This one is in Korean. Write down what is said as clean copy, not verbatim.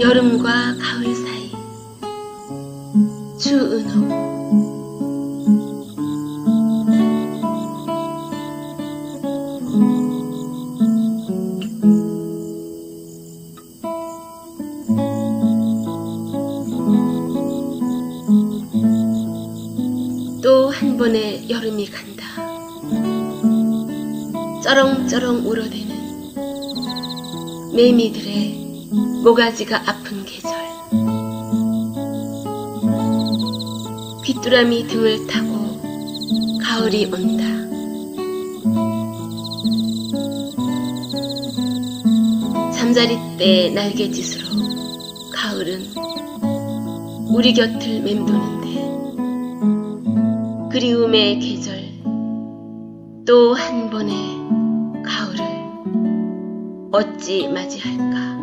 여름과 가을 사이 주은옥. 또 한 번의 여름이 간다. 쩌렁쩌렁 울어대는 매미들의 모가지가 아픈 계절. 귀뚜라미 등을 타고 가을이 온다. 잠자리 때 날개짓으로 가을은 우리 곁을 맴도는데 그리움의 계절, 또 한 번의 가을을 어찌 맞이할까?